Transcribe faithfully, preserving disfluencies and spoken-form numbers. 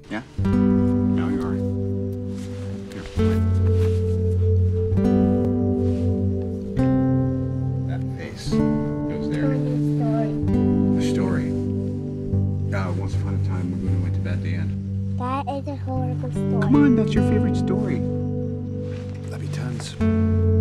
Yeah? No, you're all right. Here, wait. That face goes there. The story. Uh, once upon a time, Laguna went to bed at the end. That is a horrible story. Come on, that's your favorite story. Love you tons.